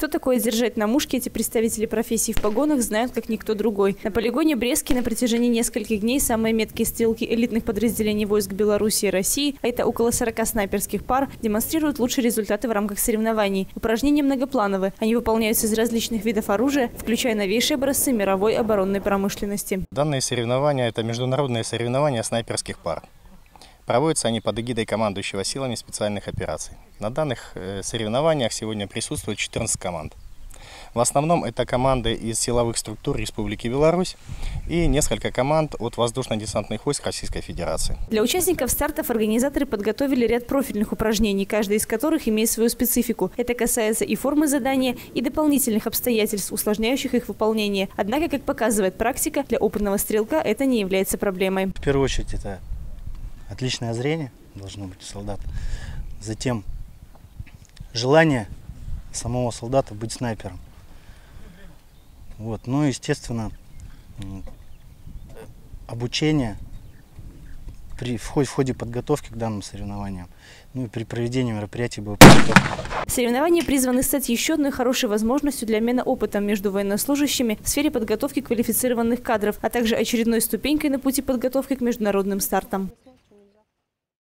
Что такое держать на мушке, эти представители профессии в погонах знают как никто другой. На полигоне Брестский на протяжении нескольких дней самые меткие стрелки элитных подразделений войск Беларуси и России, а это около 40 снайперских пар, демонстрируют лучшие результаты в рамках соревнований. Упражнения многоплановые. Они выполняются из различных видов оружия, включая новейшие образцы мировой оборонной промышленности. Данные соревнования – это международные соревнования снайперских пар. Проводятся они под эгидой командующего силами специальных операций. На данных соревнованиях сегодня присутствует 14 команд. В основном это команды из силовых структур Республики Беларусь и несколько команд от воздушно-десантных войск Российской Федерации. Для участников стартов организаторы подготовили ряд профильных упражнений, каждый из которых имеет свою специфику. Это касается и формы задания, и дополнительных обстоятельств, усложняющих их выполнение. Однако, как показывает практика, для опытного стрелка это не является проблемой. В первую очередь это отличное зрение должно быть у солдата. Затем желание самого солдата быть снайпером. Вот. Ну и, естественно, обучение в ходе подготовки к данным соревнованиям, ну и при проведении мероприятий боеподготовки. Соревнования призваны стать еще одной хорошей возможностью для обмена опытом между военнослужащими в сфере подготовки квалифицированных кадров, а также очередной ступенькой на пути подготовки к международным стартам.